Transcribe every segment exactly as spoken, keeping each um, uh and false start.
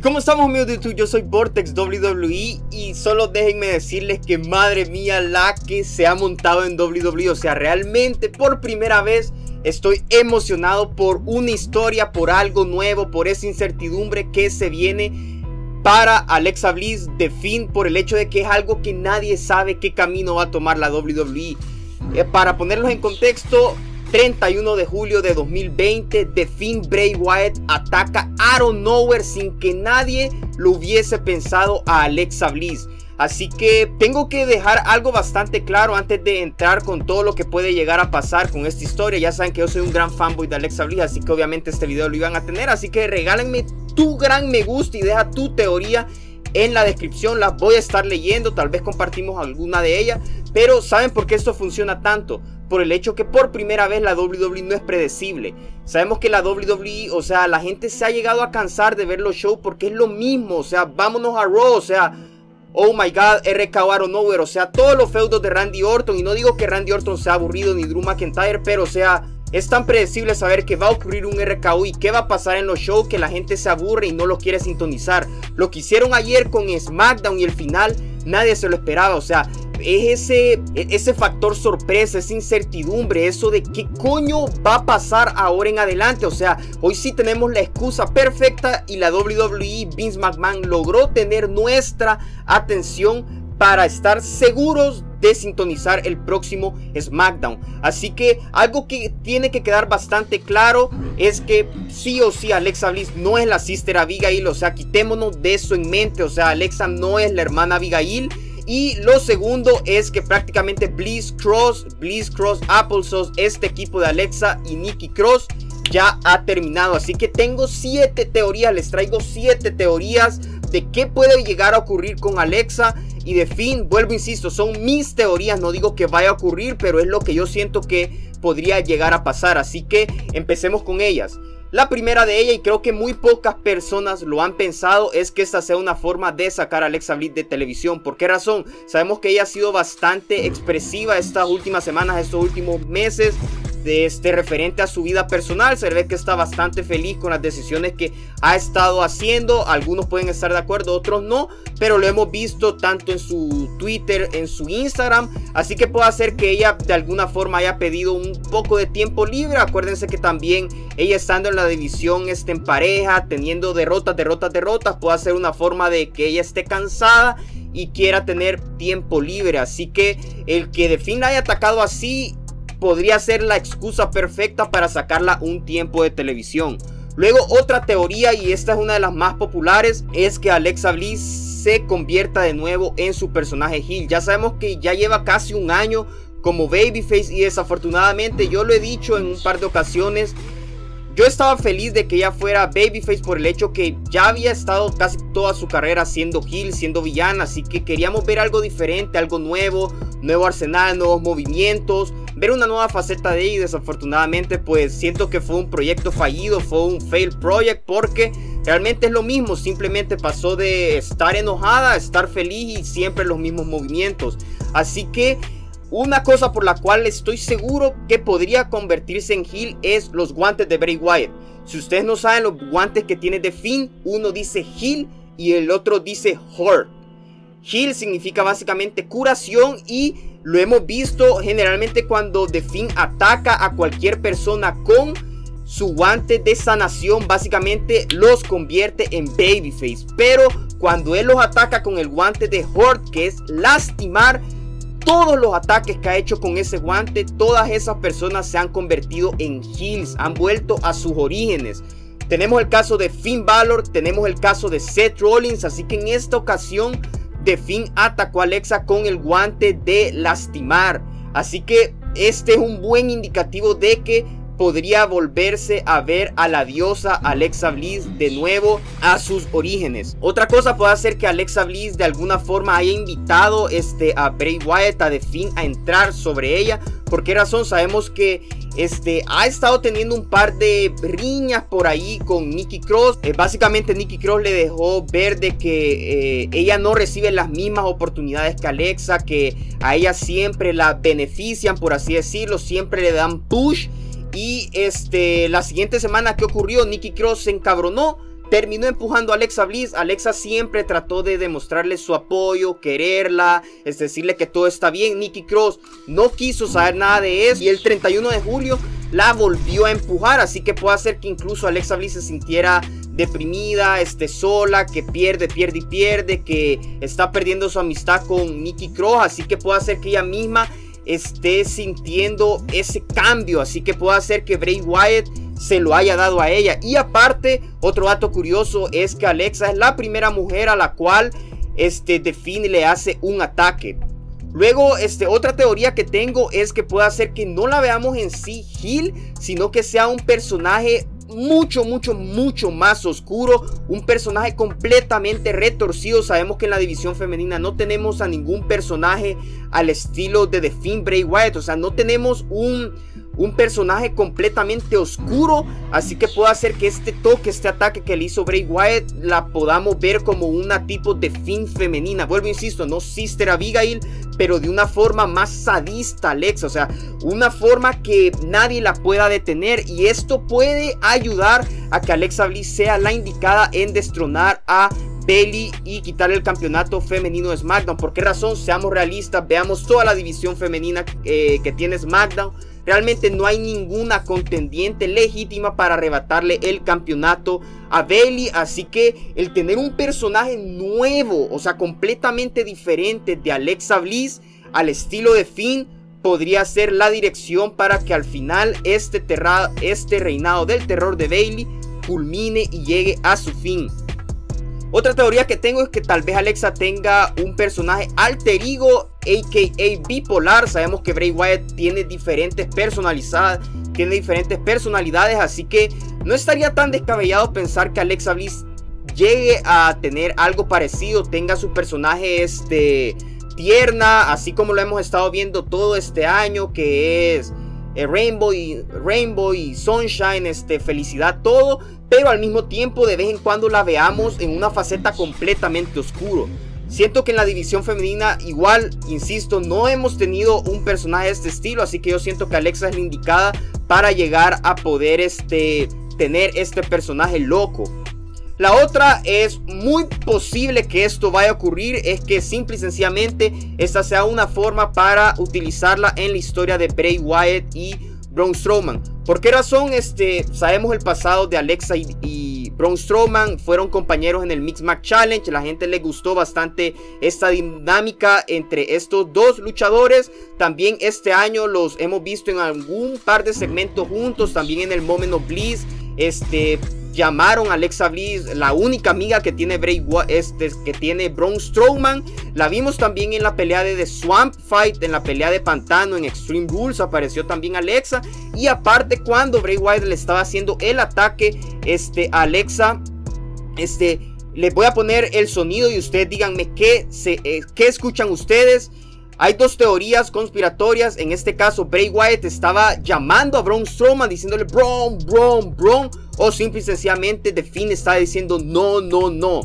¿Cómo estamos, amigos de YouTube? Yo soy Vortex W W E y solo déjenme decirles que madre mía la que se ha montado en W W E. O sea, realmente por primera vez estoy emocionado por una historia, por algo nuevo, por esa incertidumbre que se viene para Alexa Bliss de Finn, por el hecho de que es algo que nadie sabe qué camino va a tomar la W W E. Eh, para ponerlos en contexto, treinta y uno de julio de dos mil veinte, The Finn Bray Wyatt ataca out of nowhere sin que nadie lo hubiese pensado a Alexa Bliss. Así que tengo que dejar algo bastante claro antes de entrar con todo lo que puede llegar a pasar con esta historia. Ya saben que yo soy un gran fanboy de Alexa Bliss, así que obviamente este video lo iban a tener. Así que regálenme tu gran me gusta y deja tu teoría en la descripción. Las voy a estar leyendo, tal vez compartimos alguna de ellas. Pero ¿saben por qué esto funciona tanto? Por el hecho que por primera vez la W W E no es predecible. Sabemos que la W W E, o sea, la gente se ha llegado a cansar de ver los shows porque es lo mismo. O sea, vámonos a Raw, o sea, oh my god, R K O out of nowhere. O sea, todos los feudos de Randy Orton. Y no digo que Randy Orton sea aburrido ni Drew McIntyre, pero o sea, es tan predecible saber que va a ocurrir un R K O y qué va a pasar en los shows que la gente se aburre y no los quiere sintonizar. Lo que hicieron ayer con SmackDown y el final, nadie se lo esperaba. O sea, es ese, ese factor sorpresa, esa incertidumbre, eso de qué coño va a pasar ahora en adelante. O sea, hoy sí tenemos la excusa perfecta y la W W E, Vince McMahon logró tener nuestra atención para estar seguros de sintonizar el próximo SmackDown. Así que algo que tiene que quedar bastante claro es que sí o sí Alexa Bliss no es la Sister Abigail. O sea, quitémonos de eso en mente. O sea, Alexa no es la hermana Abigail. Y lo segundo es que prácticamente Bliss Cross, Bliss Cross Applesauce, este equipo de Alexa y Nikki Cross ya ha terminado. Así que tengo siete teorías, les traigo siete teorías de qué puede llegar a ocurrir con Alexa y de Finn. Vuelvo, insisto, son mis teorías, no digo que vaya a ocurrir, pero es lo que yo siento que podría llegar a pasar. Así que empecemos con ellas. La primera de ellas, y creo que muy pocas personas lo han pensado, es que esta sea una forma de sacar a Alexa Bliss de televisión. ¿Por qué razón? Sabemos que ella ha sido bastante expresiva estas últimas semanas, estos últimos meses, de este referente a su vida personal. Se ve que está bastante feliz con las decisiones que ha estado haciendo. Algunos pueden estar de acuerdo, otros no, pero lo hemos visto tanto en su Twitter, en su Instagram. Así que puede ser que ella de alguna forma haya pedido un poco de tiempo libre. Acuérdense que también ella estando en la división este, en pareja, teniendo derrotas, derrotas, derrotas, puede ser una forma de que ella esté cansada y quiera tener tiempo libre. Así que el que de fin la haya atacado así podría ser la excusa perfecta para sacarla un tiempo de televisión. Luego, otra teoría, y esta es una de las más populares, es que Alexa Bliss se convierta de nuevo en su personaje heel. Ya sabemos que ya lleva casi un año como babyface y desafortunadamente, yo lo he dicho en un par de ocasiones, yo estaba feliz de que ella fuera babyface por el hecho que ya había estado casi toda su carrera siendo heel, siendo villana. Así que queríamos ver algo diferente, algo nuevo, nuevo arsenal, nuevos movimientos, ver una nueva faceta de ella. Y desafortunadamente pues siento que fue un proyecto fallido, fue un fail project, porque realmente es lo mismo. Simplemente pasó de estar enojada a estar feliz y siempre los mismos movimientos. Así que una cosa por la cual estoy seguro que podría convertirse en heel es los guantes de Bray Wyatt. Si ustedes no saben, los guantes que tiene de Finn, uno dice heel y el otro dice hurt. Heal significa básicamente curación y lo hemos visto generalmente cuando The Finn ataca a cualquier persona con su guante de sanación, básicamente los convierte en babyface. Pero cuando él los ataca con el guante de hurt, que es lastimar, todos los ataques que ha hecho con ese guante, todas esas personas se han convertido en heels, han vuelto a sus orígenes. Tenemos el caso de Finn Balor, tenemos el caso de Seth Rollins. Así que en esta ocasión The Finn atacó a Alexa con el guante de lastimar. Así que este es un buen indicativo de que podría volverse a ver a la diosa Alexa Bliss de nuevo a sus orígenes. Otra cosa puede ser que Alexa Bliss de alguna forma haya invitado este, a Bray Wyatt, a The Finn, a entrar sobre ella. ¿Por qué razón? Sabemos que este, ha estado teniendo un par de riñas por ahí con Nikki Cross. Eh, básicamente Nikki Cross le dejó ver de que eh, ella no recibe las mismas oportunidades que Alexa, que a ella siempre la benefician, por así decirlo, siempre le dan push. Y este, la siguiente semana, ¿qué ocurrió? Nikki Cross se encabronó, terminó empujando a Alexa Bliss. Alexa siempre trató de demostrarle su apoyo, quererla, es decirle que todo está bien. Nikki Cross no quiso saber nada de eso y el treinta y uno de julio la volvió a empujar, así que puede hacer que incluso Alexa Bliss se sintiera deprimida, esté sola, que pierde, pierde y pierde, que está perdiendo su amistad con Nikki Cross, así que puede hacer que ella misma esté sintiendo ese cambio, así que puede hacer que Bray Wyatt se lo haya dado a ella. Y aparte, otro dato curioso es que Alexa es la primera mujer a la cual este The Fiend le hace un ataque. Luego, este, otra teoría que tengo es que puede hacer que no la veamos en sí heel, sino que sea un personaje mucho, mucho, mucho más oscuro, un personaje completamente retorcido. Sabemos que en la división femenina no tenemos a ningún personaje al estilo de The Fiend Bray Wyatt, o sea, no tenemos un, un personaje completamente oscuro, así que puede hacer que este toque, este ataque que le hizo Bray Wyatt, la podamos ver como una tipo de Fiend femenina. Vuelvo, insisto, no Sister Abigail, pero de una forma más sadista, Alexa, o sea, una forma que nadie la pueda detener, y esto puede ayudar a que Alexa Bliss sea la indicada en destronar a Bayley y quitarle el campeonato femenino de SmackDown. ¿Por qué razón? Seamos realistas, veamos toda la división femenina eh, que tiene SmackDown. Realmente no hay ninguna contendiente legítima para arrebatarle el campeonato a Bayley. Así que el tener un personaje nuevo, o sea, completamente diferente de Alexa Bliss al estilo de Fiend, podría ser la dirección para que al final este, terra este reinado del terror de Bayley culmine y llegue a su fin. Otra teoría que tengo es que tal vez Alexa tenga un personaje alter ego, a k a bipolar. Sabemos que Bray Wyatt tiene diferentes personalizadas, tiene diferentes personalidades, así que no estaría tan descabellado pensar que Alexa Bliss llegue a tener algo parecido, tenga su personaje este, tierna, así como lo hemos estado viendo todo este año, que es eh, Rainbow, y, Rainbow y Sunshine, este, felicidad, todo. Pero al mismo tiempo de vez en cuando la veamos en una faceta completamente oscuro. Siento que en la división femenina igual, insisto, no hemos tenido un personaje de este estilo, así que yo siento que Alexa es la indicada para llegar a poder este, tener este personaje loco. La otra, es muy posible que esto vaya a ocurrir, es que simple y sencillamente esta sea una forma para utilizarla en la historia de Bray Wyatt y Braun Strowman. ¿Por qué razón? Este, sabemos el pasado de Alexa y, y Braun Strowman. Fueron compañeros en el Mixed Match Challenge. La gente le gustó bastante esta dinámica entre estos dos luchadores. También este año los hemos visto en algún par de segmentos juntos. También en el Moment of Bliss. Este... llamaron a Alexa Bliss la única amiga que tiene Bray este, que tiene Braun Strowman. La vimos también en la pelea de The Swamp Fight, en la pelea de Pantano en Extreme Rules apareció también Alexa. Y aparte, cuando Bray Wyatt le estaba haciendo el ataque este, a Alexa, este, les voy a poner el sonido y ustedes díganme qué, se, eh, qué escuchan ustedes. Hay dos teorías conspiratorias. En este caso, Bray Wyatt estaba llamando a Braun Strowman, diciéndole Braun, Braun, Braun, o simple y sencillamente The Fiend está diciendo no, no, no.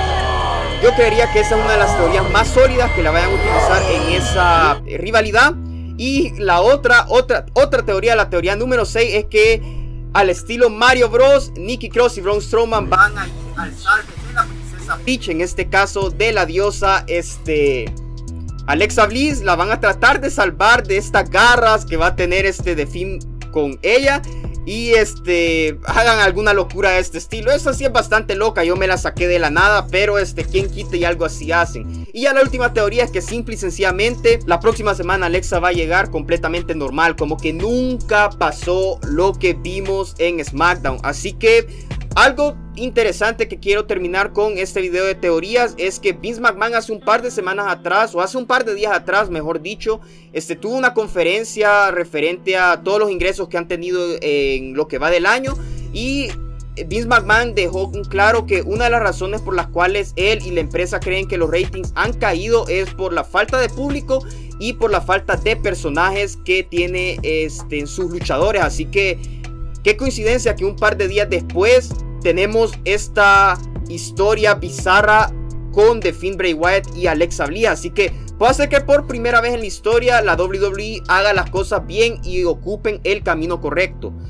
Yo creería que esa es una de las teorías más sólidas que la vayan a utilizar en esa rivalidad. Y la otra, otra, otra teoría, la teoría número seis, es que al estilo Mario Bros, Nikki Cross y Braun Strowman van a alzar de la princesa Peach, en este caso de la diosa este... Alexa Bliss. La van a tratar de salvar de estas garras que va a tener este The Fiend con ella. Y este hagan alguna locura de este estilo. Esta sí es bastante loca, yo me la saqué de la nada, pero este quien quite y algo así hacen. Y ya la última teoría es que simple y sencillamente la próxima semana Alexa va a llegar completamente normal, como que nunca pasó lo que vimos en SmackDown. Así que algo interesante que quiero terminar con este video de teorías es que Vince McMahon hace un par de semanas atrás, o hace un par de días atrás mejor dicho, este, tuvo una conferencia referente a todos los ingresos que han tenido en lo que va del año. Y Vince McMahon dejó claro que una de las razones por las cuales él y la empresa creen que los ratings han caído es por la falta de público y por la falta de personajes que tiene este, en sus luchadores. Así que qué coincidencia que un par de días después tenemos esta historia bizarra con The Fiend Bray Wyatt y Alexa Bliss. Así que puede ser que por primera vez en la historia la W W E haga las cosas bien y ocupen el camino correcto.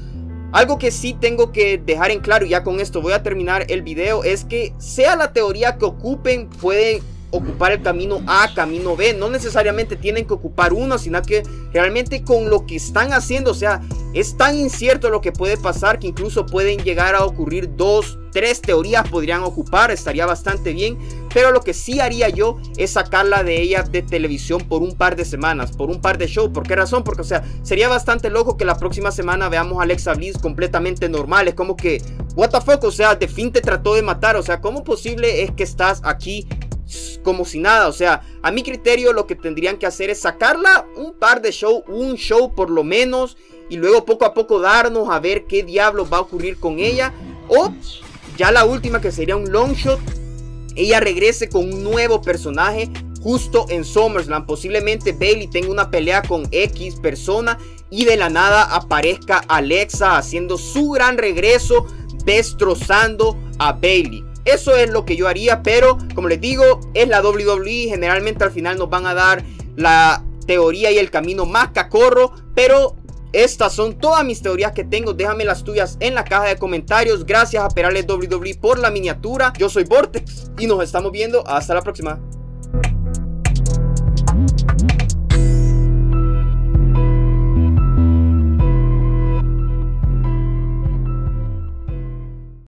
Algo que sí tengo que dejar en claro, y ya con esto voy a terminar el video, es que sea la teoría que ocupen, pueden ocupar el camino A, camino B. No necesariamente tienen que ocupar uno, sino que realmente con lo que están haciendo, o sea, es tan incierto lo que puede pasar que incluso pueden llegar a ocurrir dos, tres teorías podrían ocupar, estaría bastante bien. Pero lo que sí haría yo es sacarla de ella de televisión por un par de semanas, por un par de shows. ¿Por qué razón? Porque, o sea, sería bastante loco que la próxima semana veamos a Alexa Bliss completamente normal. Es como que, what the fuck, o sea, The Fiend te trató de matar. O sea, ¿cómo posible es que estás aquí como si nada? O sea, a mi criterio lo que tendrían que hacer es sacarla un par de shows, un show por lo menos, y luego poco a poco darnos a ver qué diablos va a ocurrir con ella. O ya la última, que sería un long shot, ella regrese con un nuevo personaje justo en SummerSlam. Posiblemente Bayley tenga una pelea con X persona y de la nada aparezca Alexa haciendo su gran regreso, destrozando a Bayley. Eso es lo que yo haría, pero como les digo, es la doble u doble u E. Generalmente al final nos van a dar la teoría y el camino más cacorro, pero estas son todas mis teorías que tengo. Déjame las tuyas en la caja de comentarios. Gracias a Perales doble u doble u E por la miniatura. Yo soy Vortex y nos estamos viendo hasta la próxima.